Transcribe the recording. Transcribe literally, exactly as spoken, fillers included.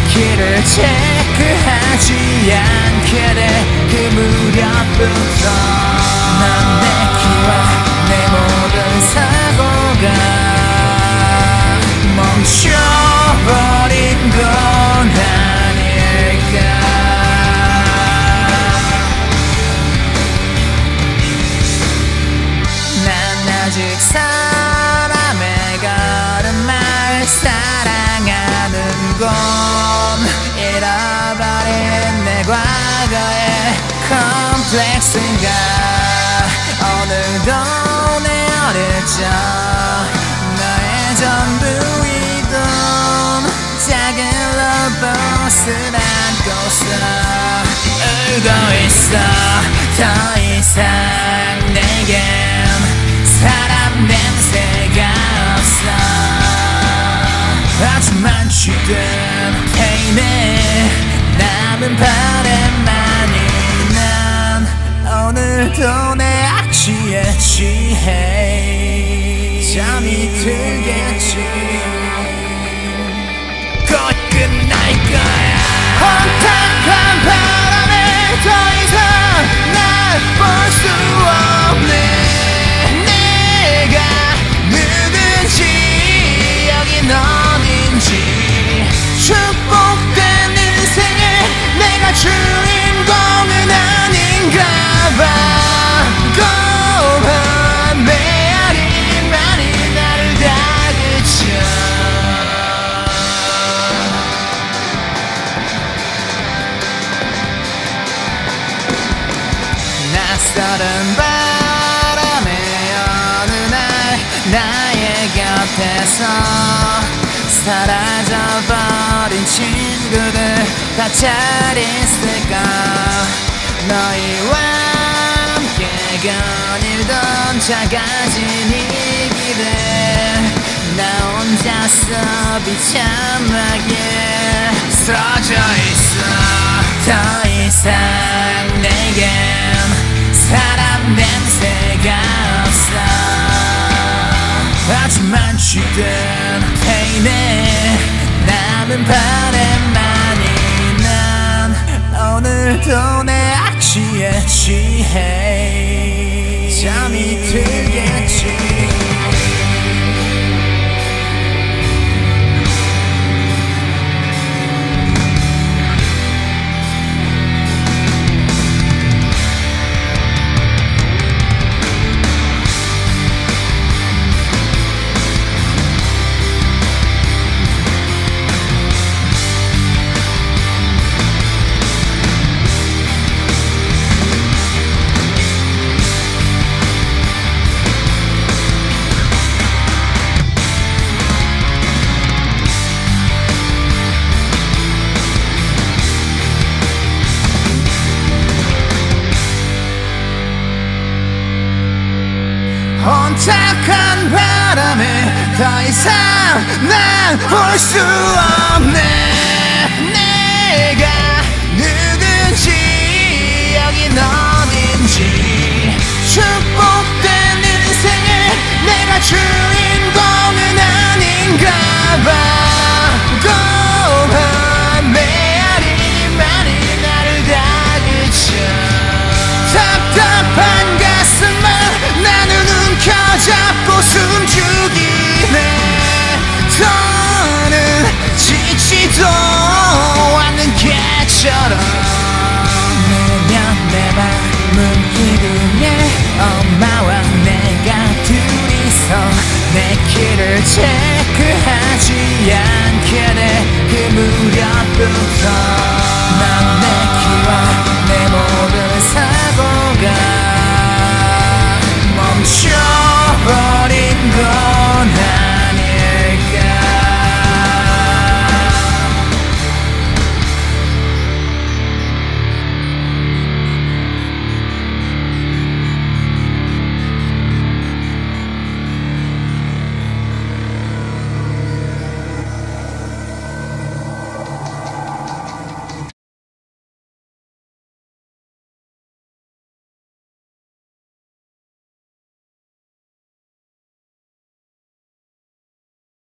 길을 체크하지 않게 돼. 그 무렵부터 난 내 키와 내 모든 사고가 멈춰버린 건 아닐까. 난 아직 사람의 걸음을 사랑하는 건 잃어버린 내 과거의 컴플렉스인가. 오늘도 내 어릴 적 너의 전부이던 작은 로봇을 안고서 울고 있어. 더 이상 내겐 사람 냄새가 없어. 하지만 지금 페인에 남은 바람만이 난 오늘도 내 악취에 취해 잠이 들겠지. 곧 끝날 거야. 혼탁한 바람에 더 이상 날 볼 수 없네. 내가 누군지 여긴 어딘지 축복된 인생에 내가 주인공은 아닌가 봐. 고마운 메아리만이 나를 다그쳐. 낯설은 바람에 어느 날 나의 곁에서 사라져버린 친구들 다 잘 있을까. 너희와 함께 거닐던 작아진 이 길에 나 혼자서 비참하게 쓰러져 있어. 더 이상 내겐 사람 냄새가 없어. 하지만 지금 페인에 남은 바람만이 난 오늘도 내 악취에 취해 잠이 들겠지. 혼탁한 바람에 더 이상 난 볼 수 없네. 내가 누군지 여긴 어딘지 축복된 인생에 내가 주인공은 아닌가 봐. 고마운 메아리만이 나를 다그쳐. 답답한 가슴만 나는 켜잡고 숨죽이네. 더는 지치도 않는 개처럼 내면 내 맘은 기둥에 엄마와 내가 둘이서 내 길을 체크하지 않게 돼. 그 무렵부터